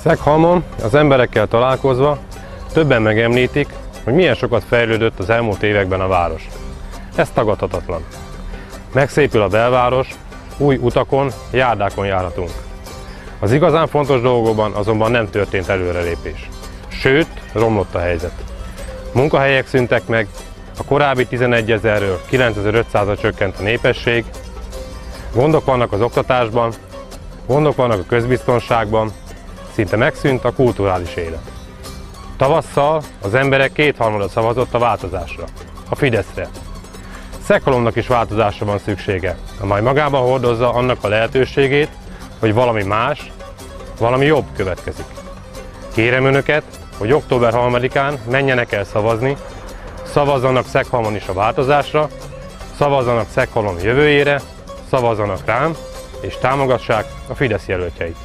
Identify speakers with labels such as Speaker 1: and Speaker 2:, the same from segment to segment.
Speaker 1: Szeghalmon az emberekkel találkozva többen megemlítik, hogy milyen sokat fejlődött az elmúlt években a város. Ez tagadhatatlan. Megszépül a belváros, új utakon, járdákon járhatunk. Az igazán fontos dolgokban azonban nem történt előrelépés. Sőt, romlott a helyzet. Munkahelyek szűntek meg, a korábbi 11 000-ről 9500-ra csökkent a népesség, gondok vannak az oktatásban, gondok vannak a közbiztonságban, szinte megszűnt a kulturális élet. Tavasszal az emberek kétharmada szavazott a változásra, a Fideszre. Szeghalomnak is változásra van szüksége, amely magában hordozza annak a lehetőségét, hogy valami más, valami jobb következik. Kérem Önöket, hogy október 3-án menjenek el szavazni, szavazzanak Szeghalmon is a változásra, szavazzanak Szeghalom jövőjére, szavazzanak rám, és támogassák a Fidesz jelöltjeit.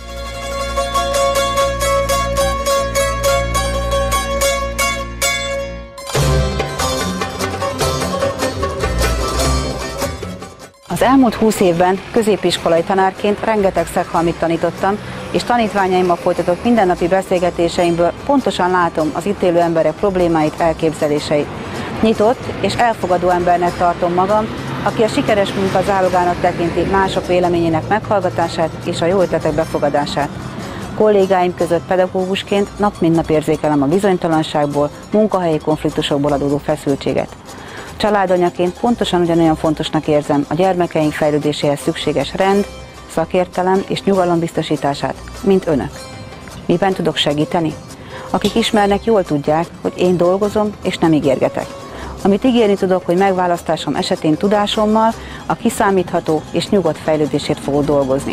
Speaker 2: Az elmúlt 20 évben középiskolai tanárként rengeteg szeghalmit tanítottam, és tanítványaimmal folytatott mindennapi beszélgetéseimből pontosan látom az itt élő emberek problémáit, elképzeléseit. Nyitott és elfogadó embernek tartom magam, aki a sikeres munka zálogának tekinti mások véleményének meghallgatását és a jó ötletek befogadását. Kollégáim között pedagógusként nap mint nap érzékelem a bizonytalanságból, munkahelyi konfliktusokból adódó feszültséget. Családanyaként pontosan ugyanolyan fontosnak érzem a gyermekeink fejlődéséhez szükséges rend, szakértelem és nyugalom biztosítását, mint Önök. Miben tudok segíteni? Akik ismernek, jól tudják, hogy én dolgozom és nem ígérgetek. Amit ígérni tudok, hogy megválasztásom esetén tudásommal a kiszámítható és nyugodt fejlődésért fogok dolgozni.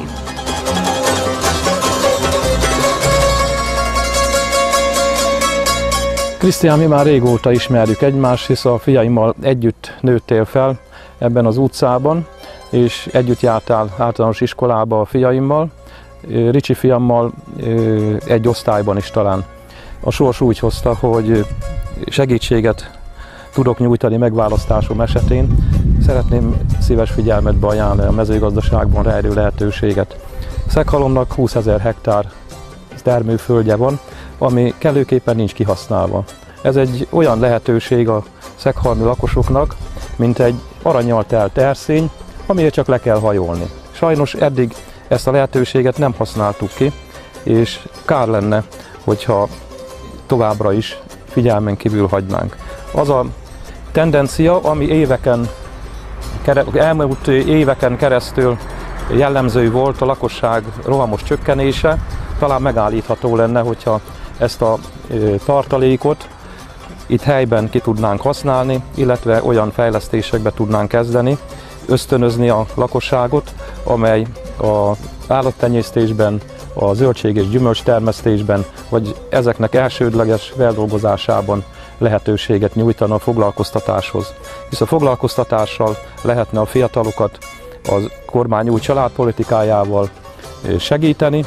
Speaker 3: Krisztián, mi már régóta ismerjük egymást, hisz a fiaimmal együtt nőttél fel ebben az utcában, és együtt jártál általános iskolába a fiaimmal, Ricsi fiammal egy osztályban is talán. A sors úgy hozta, hogy segítséget tudok nyújtani megválasztásom esetén. Szeretném szíves figyelmetbe ajánlani a mezőgazdaságban rejlő lehetőséget. Szeghalomnak 20 000 hektár termőföldje van, ami kellőképpen nincs kihasználva. Ez egy olyan lehetőség a szeghalmi lakosoknak, mint egy arannyal telt erszény, amire csak le kell hajolni. Sajnos eddig ezt a lehetőséget nem használtuk ki, és kár lenne, hogyha továbbra is figyelmen kívül hagynánk. Az a tendencia, ami elmúlt éveken keresztül jellemző volt, a lakosság rohamos csökkenése, talán megállítható lenne, hogyha ezt a tartalékot itt helyben ki tudnánk használni, illetve olyan fejlesztésekbe tudnánk kezdeni, ösztönözni a lakosságot, amely az állattenyésztésben, a zöldség- és gyümölcstermesztésben, vagy ezeknek elsődleges feldolgozásában lehetőséget nyújtana a foglalkoztatáshoz. Hisz a foglalkoztatással lehetne a fiatalokat a kormány új családpolitikájával segíteni.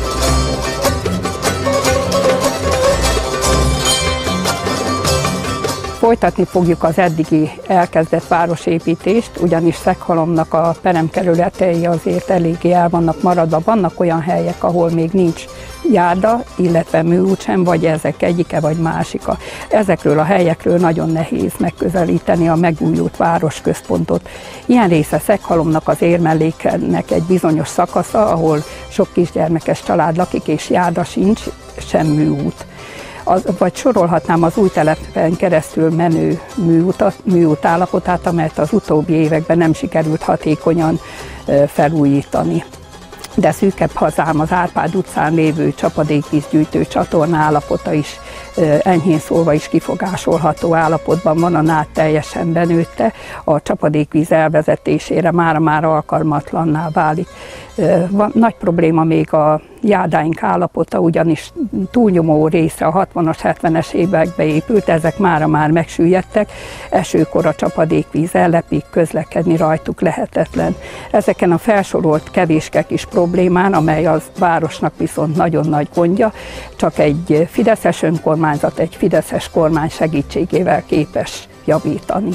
Speaker 4: Folytatni fogjuk az eddigi elkezdett városépítést, ugyanis Szeghalomnak a peremkerületei azért eléggé el vannak maradva. Vannak olyan helyek, ahol még nincs járda, illetve műút sem, vagy ezek egyike vagy másika. Ezekről a helyekről nagyon nehéz megközelíteni a megújult városközpontot. Ilyen része Szeghalomnak az érmelléknek egy bizonyos szakasza, ahol sok kisgyermekes család lakik és járda sincs, sem műút. Vagy sorolhatnám az új telepen keresztül menő műút állapotát, amelyet az utóbbi években nem sikerült hatékonyan felújítani. De szűkebb hazám az Árpád utcán lévő csapadékvízgyűjtő csatorna állapota is enyhén szólva is kifogásolható állapotban van, a nád teljesen benőtte, a csapadékvíz elvezetésére mára alkalmatlanná válik. Nagy probléma még a járdáink állapota, ugyanis túlnyomó része a 60-as, 70-es évekbe épült, ezek mára megsüllyedtek, esőkor a csapadékvíz ellepik, közlekedni rajtuk lehetetlen. Ezeken a felsorolt kevéske kis problémán, amely az városnak viszont nagyon nagy gondja, csak egy fideszes önkormányzat, egy fideszes kormány segítségével képes javítani.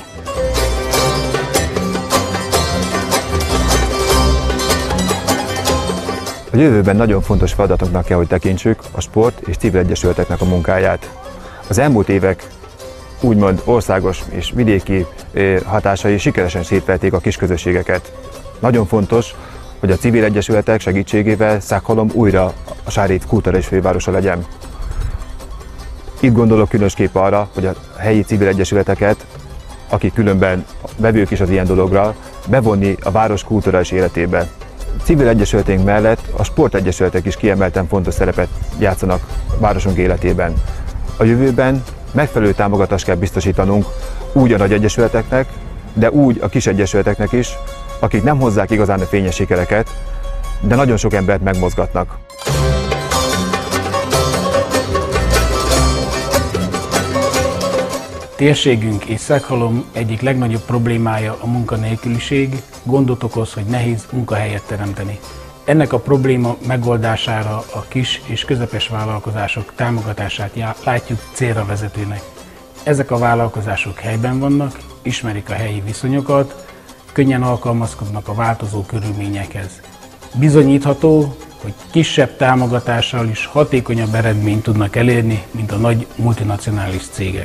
Speaker 5: A jövőben nagyon fontos feladatoknak kell, hogy tekintsük a sport és civil egyesületeknek a munkáját. Az elmúlt évek úgymond országos és vidéki hatásai sikeresen szétverték a kisközösségeket. Nagyon fontos, hogy a civil egyesületek segítségével Szekhalom újra a Sáréd kulturális fővárosa legyen. Itt gondolok különösképp arra, hogy a helyi civil egyesületeket, akik különben vevők is az ilyen dologra, bevonni a város kulturális életébe. Civil egyesületünk mellett a sportegyesületek is kiemelten fontos szerepet játszanak a városunk életében. A jövőben megfelelő támogatást kell biztosítanunk úgy a nagy egyesületeknek, de úgy a kis egyesületeknek is, akik nem hozzák igazán a fényes sikereket, de nagyon sok embert megmozgatnak.
Speaker 6: Térségünk és Szekhalom egyik legnagyobb problémája a munkanélküliség, gondot okoz, hogy nehéz munkahelyet teremteni. Ennek a probléma megoldására a kis és közepes vállalkozások támogatását látjuk célra vezetőnek. Ezek a vállalkozások helyben vannak, ismerik a helyi viszonyokat, könnyen alkalmazkodnak a változó körülményekhez. Bizonyítható, hogy kisebb támogatással is hatékonyabb eredményt tudnak elérni, mint a nagy multinacionális cégek.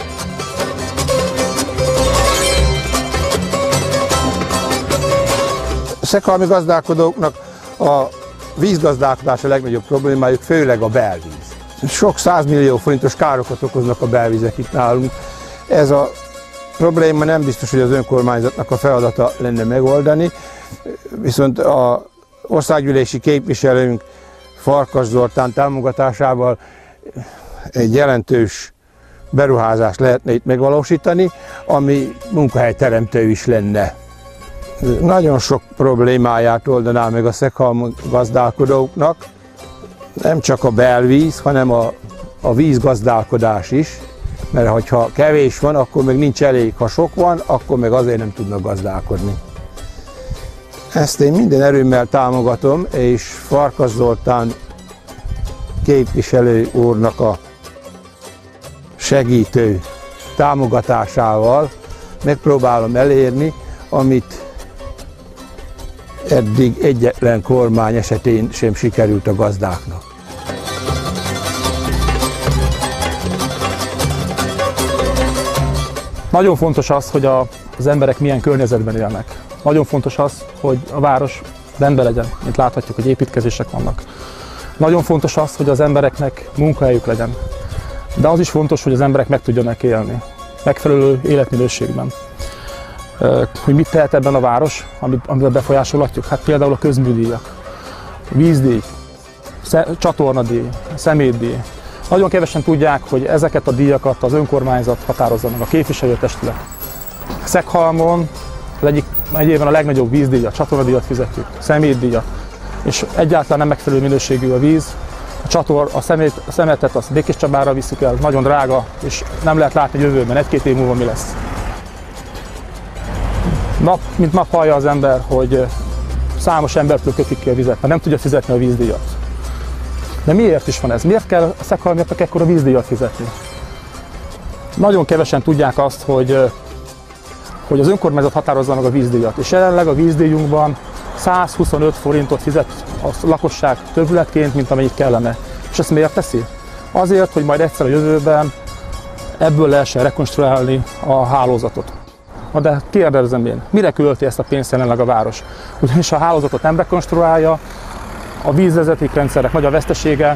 Speaker 7: A szekhalmi gazdálkodóknak a vízgazdálkodás a legnagyobb problémájuk, főleg a belvíz. Sok 100 millió forintos károkat okoznak a belvizek itt nálunk. Ez a probléma nem biztos, hogy az önkormányzatnak a feladata lenne megoldani, viszont az országgyűlési képviselőnk Farkas Zoltán támogatásával egy jelentős beruházást lehetne itt megvalósítani, ami munkahelyteremtő is lenne. Nagyon sok problémáját oldaná meg a szekhalmi gazdálkodóknak, nem csak a belvíz, hanem a vízgazdálkodás is, mert ha kevés van, akkor meg nincs elég, ha sok van, akkor meg azért nem tudnak gazdálkodni. Ezt én minden erőmmel támogatom, és Farkas Zoltán képviselő úrnak a segítő támogatásával megpróbálom elérni, amit eddig egyetlen kormány esetén sem sikerült a gazdáknak.
Speaker 3: Nagyon fontos az, hogy az emberek milyen környezetben élnek. Nagyon fontos az, hogy a város rendben legyen, mint láthatjuk, hogy építkezések vannak. Nagyon fontos az, hogy az embereknek munkahelyük legyen. De az is fontos, hogy az emberek meg tudjanak élni, megfelelő életminőségben. Hogy mit tehet ebben a város, amivel befolyásolhatjuk? Hát például a közműdíjak, vízdíj, csatornadíj, szemétdíj. Nagyon kevesen tudják, hogy ezeket a díjakat az önkormányzat határozza meg, a képviselőtestület. Szekhalmon az egyik megyében a legnagyobb vízdíjat, csatornadíjat fizetjük, szemétdíjat, és egyáltalán nem megfelelő minőségű a víz. A szemetet azt Békéscsabára visszük el, nagyon drága, és nem lehet látni jövőben, 1-2 év múlva mi lesz. Mint nap hallja az ember, hogy számos embertől kötik ki a vizet, mert nem tudja fizetni a vízdíjat. De miért is van ez? Miért kell a szekhalmiaknak ekkora vízdíjat fizetni? Nagyon kevesen tudják azt, hogy az önkormányzat határozza meg a vízdíjat, és jelenleg a vízdíjunkban 125 forintot fizet a lakosság többletként, mint amennyit kellene. És ezt miért teszi? Azért, hogy majd egyszer a jövőben ebből lehessen rekonstruálni a hálózatot. De kérdezem én, mire költi ezt a pénzt jelenleg a város? Ugyanis ha a hálózatot nem rekonstruálja, a vízvezetékrendszerek nagy a vesztesége,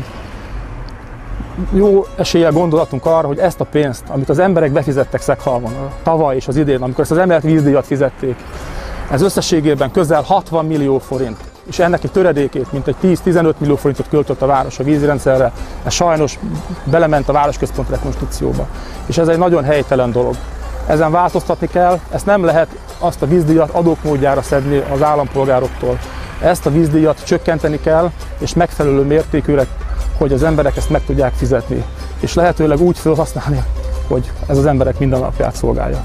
Speaker 3: jó eséllyel gondolatunk arra, hogy ezt a pénzt, amit az emberek befizettek Szekhalmon tavaly és az idén, amikor ezt az emelt vízdíjat fizették, ez összességében közel 60 millió forint, és ennek egy töredékét, mint egy 10-15 millió forintot költött a város a vízrendszerre, ez sajnos belement a városközpont rekonstrukcióba. És ez egy nagyon helytelen dolog. Ezen változtatni kell, ezt nem lehet azt a vízdíjat adók módjára szedni az állampolgároktól. Ezt a vízdíjat csökkenteni kell, és megfelelő mértékűre, hogy az emberek ezt meg tudják fizetni. És lehetőleg úgy felhasználni, hogy ez az emberek mindennapját szolgálja.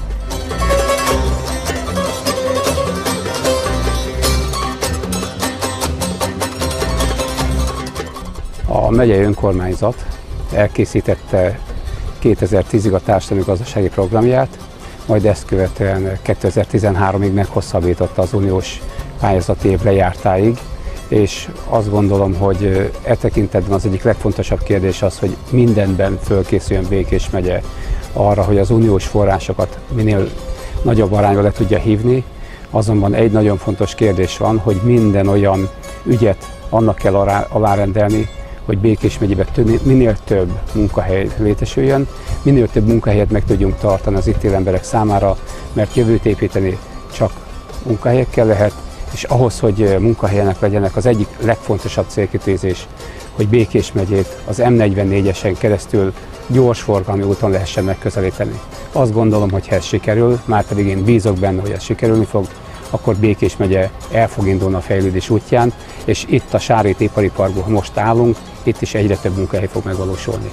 Speaker 8: A megyei önkormányzat elkészítette 2010-ig a társadalmi gazdasági programját, majd ezt követően 2013-ig meghosszabbította az uniós pályázati év lejártáig, és azt gondolom, hogy e tekintetben az egyik legfontosabb kérdés az, hogy mindenben fölkészüljön Békés megye arra, hogy az uniós forrásokat minél nagyobb arányba le tudja hívni. Azonban egy nagyon fontos kérdés van, hogy minden olyan ügyet annak kell alárendelni, hogy Békés megyében minél több munkahely létesüljön, minél több munkahelyet meg tudjunk tartani az itt élő emberek számára, mert jövőt építeni csak munkahelyekkel lehet, és ahhoz, hogy munkahelyek legyenek, az egyik legfontosabb célkitűzés, hogy Békés megyét az M44-esen keresztül gyorsforgalmi úton lehessen megközelíteni. Azt gondolom, hogy ha ez sikerül, márpedig én bízok benne, hogy ez sikerülni fog, akkor Békés megye el fog indulni a fejlődés útján, és itt a Sárét ipari parkban most állunk, itt is egyre több munkahely fog megvalósulni.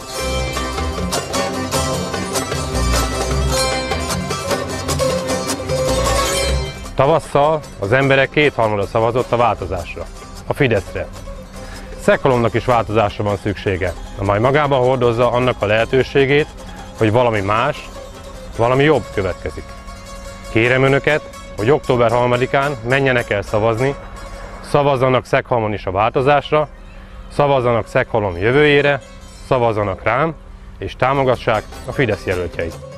Speaker 1: Tavasszal az emberek kétharmada szavazott a változásra, a Fideszre. Szekhalomnak is változásra van szüksége, amely magában hordozza annak a lehetőségét, hogy valami más, valami jobb következik. Kérem Önöket, hogy október 3-án menjenek el szavazni, szavazzanak Szekhalmon is a változásra, szavazzanak Szekhalom jövőjére, szavazzanak rám, és támogassák a Fidesz jelöltjeit.